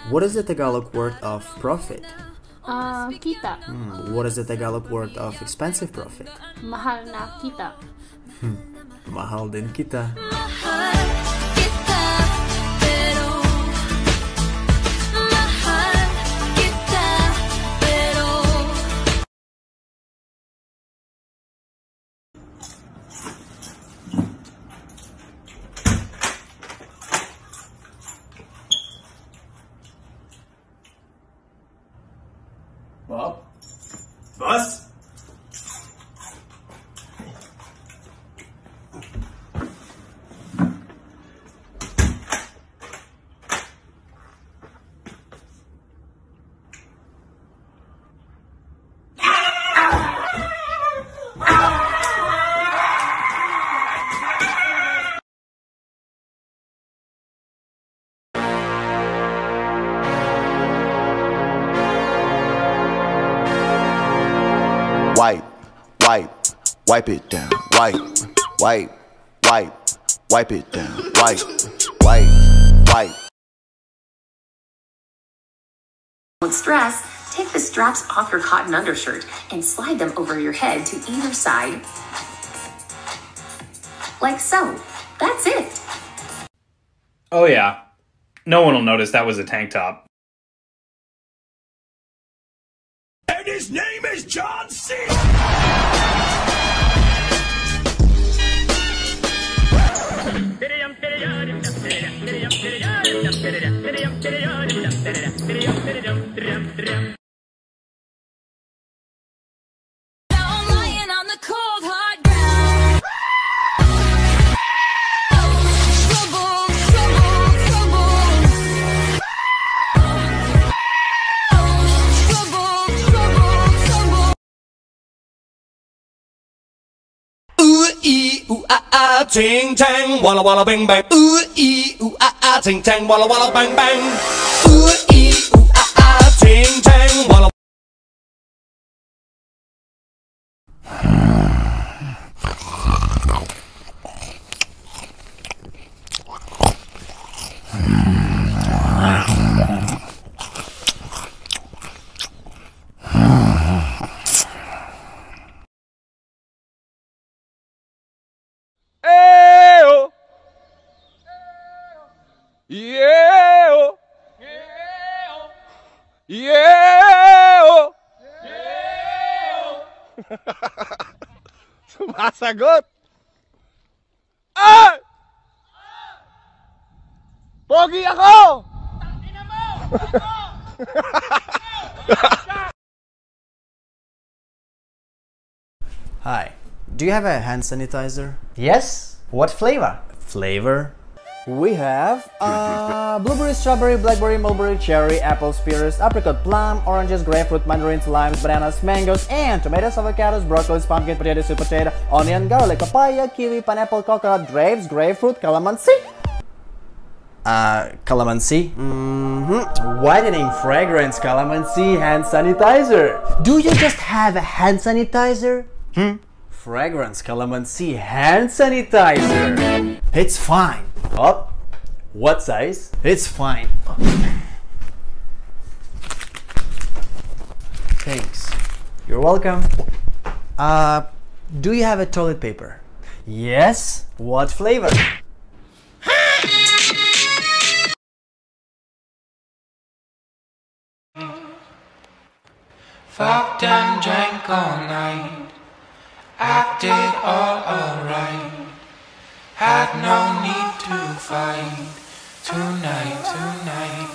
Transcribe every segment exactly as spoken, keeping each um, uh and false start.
What is the Tagalog word of profit? Ah, kita. Hmm. What is the Tagalog word of expensive profit? Mahal na kita. Mahal din kita. Bob? Boss? Wipe, wipe, wipe it down. Wipe, wipe, wipe, wipe it down. Wipe, wipe, wipe. With stress, take the straps off your cotton undershirt and slide them over your head to either side, like so. That's it. Oh yeah. No one will notice that was a tank top. And his name is John C. Ee ooh ah ah ting tang walla walla bang bang. Ooh ee ooh ah ah ting tang walla walla bang bang. Ooh ee ooh ah ah ting tang walla. Yeah, oh. Yeah, oh. Sumasagot. Ay! Pogi ako! Tangina mo! Hi. Do you have a hand sanitizer? Yes. What flavor? Flavor? We have uh, blueberry, strawberry, blackberry, mulberry, cherry, apple, spears, apricot, plum, oranges, grapefruit, mandarins, limes, bananas, mangoes, and tomatoes, avocados, broccolis, pumpkin, potato, sweet potato, onion, garlic, papaya, kiwi, pineapple, coconut, grapes, grapefruit, calamansi. Uh, calamansi? Mm-hmm. Whitening fragrance calamansi hand sanitizer. Do you just have a hand sanitizer? Hmm? Fragrance calamansi hand sanitizer. It's fine. Oh, what size? It's fine. Thanks. You're welcome. Uh, do you have a toilet paper? Yes. What flavor? Fucked and drank all night, acted all alright, had no need to fight tonight, tonight.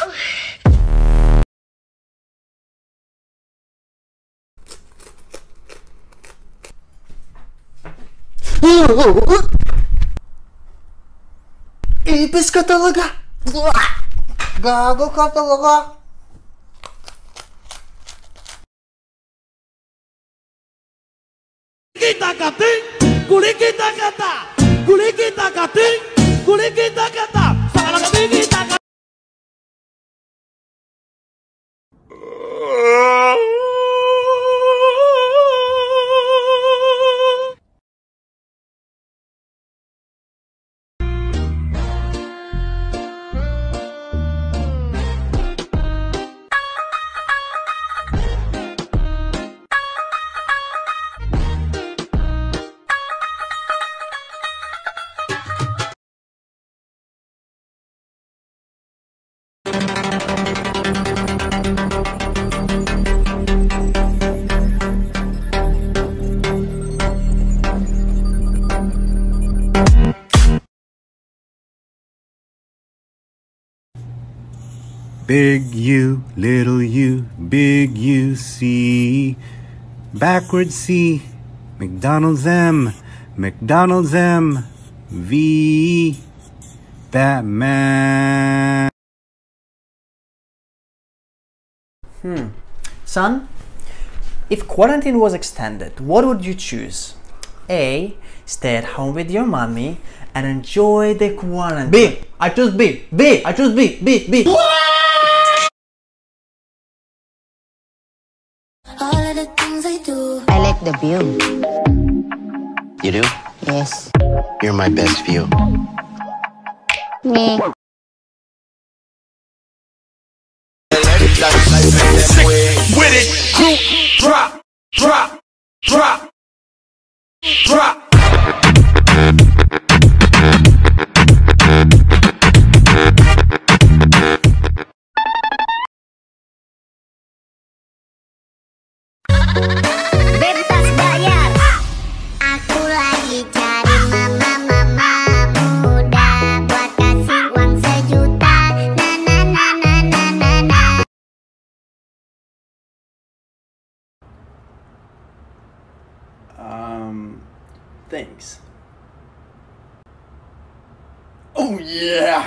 Ipis ka talaga! Gago ka talaga! Kita kating, kuli kita kata, kuli kita kating, kuli kita kata, salah kating kita kata. Big U, little u, big U, C. Backwards C. McDonald's M. McDonald's M. V. Batman. Hmm. Son, if quarantine was extended, what would you choose? A. Stay at home with your mommy and enjoy the quarantine. B. I choose B. B. I choose B. B. B. All of the things I do. I like the view. You do? Yes. You're my best view. Me. With it, group, drop, drop, drop, drop. Bebas bayar. Aku lagi cari mama-mama muda buat kasih uang sejuta. Na na na na na na na. Um, thanks. Oh yeah!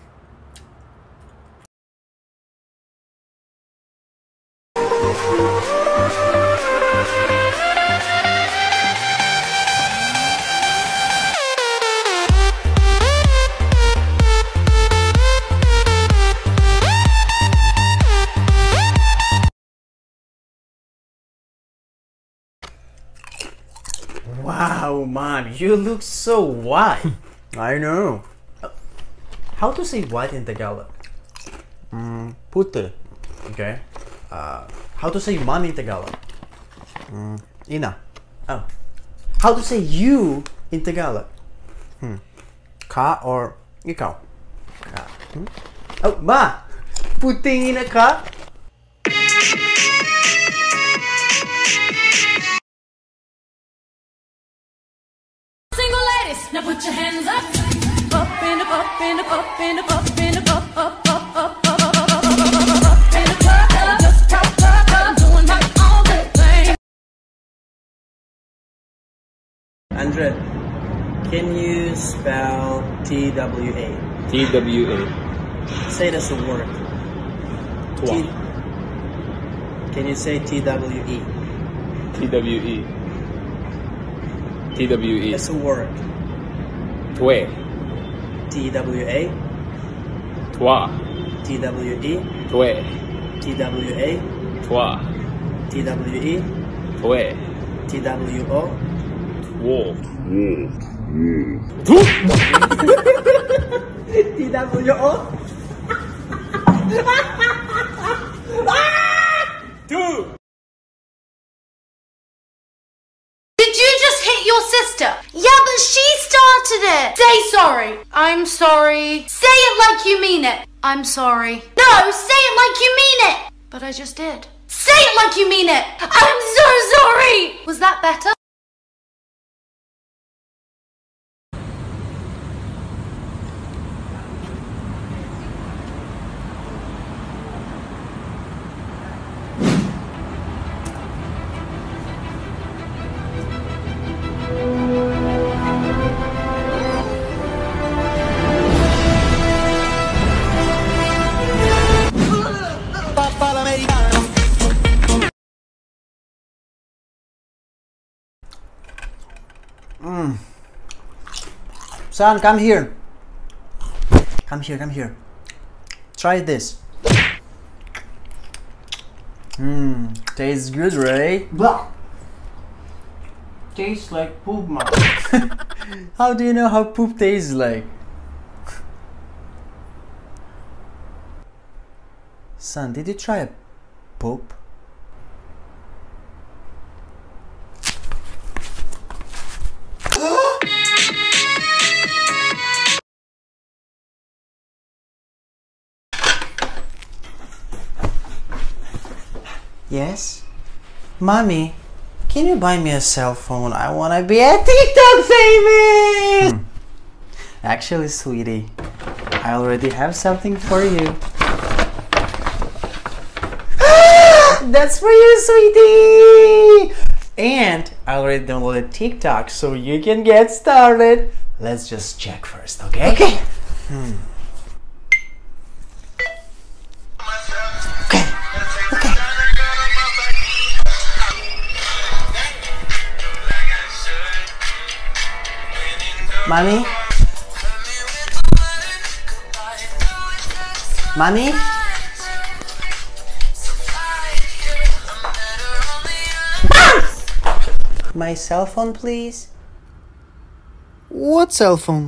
Wow, Mom, you look so white. I know. How to say white in Tagalog? Mm, pute. Okay. Uh, how to say mom in Tagalog? Mm, ina. Oh. How to say you in Tagalog? Hmm. Ka or ikaw? Ka. Hmm? Oh, Ma! Puting ina ka? Single ladies, now put your hands up. Up and up, up and up, up and up, up and up, up, up, up, up, up, up, up, up in the club. Just pop, pop, I'm doing my own thing. Andre, can you spell T W A? T W A. Say that's the word. T. Can you say T W E? T W E. T W E. That's a word. Twe. T W A. Twa. T W E. Twe. T W A. Twa. T W E. Twe. T W O. Two. T W O. Two. Did you just hit your sister? Yeah, but she started it. Say sorry. I'm sorry. Say it like you mean it. I'm sorry. No, say it like you mean it. But I just did. Say it like you mean it. I'm so sorry. Was that better? Mm. Son, come here. Come here, come here. Try this. Mmm, tastes good, right? Blah. Tastes like poop, man. How do you know how poop tastes like? Son, did you try a poop? Yes? Mommy, can you buy me a cell phone? I wanna be a TikTok famous! Hmm. Actually, sweetie, I already have something for you. That's for you, sweetie! And I already downloaded TikTok, so you can get started. Let's just check first, okay? Okay. Hmm. Okay. Okay. Mommy? Mommy? My cell phone, please. What cell phone?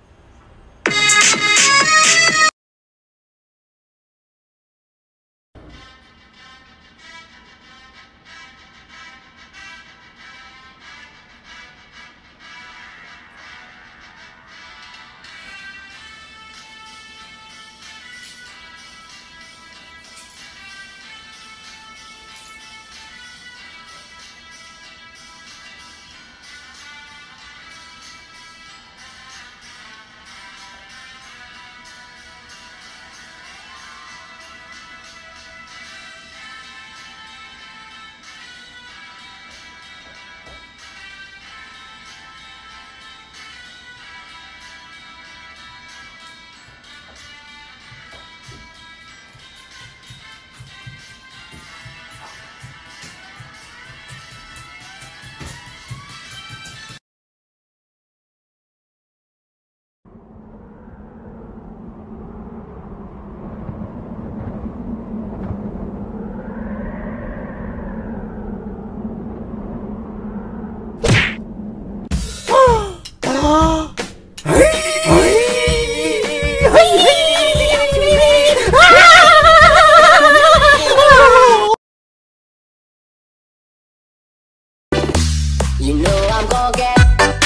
You know I'm gonna get.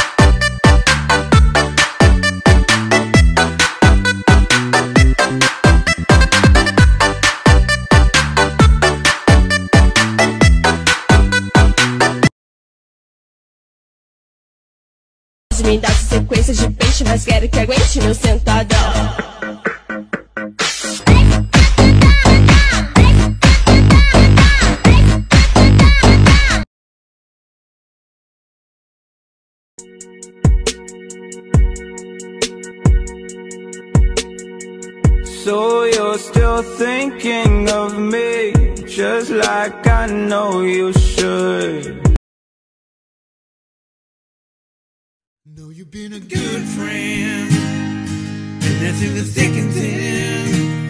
Me dá sequência de peixe, mas quero que aguente meu sentadão. So you're still thinking of me, just like I know you should. Know you've been a good friend, and that's in the thick and thin.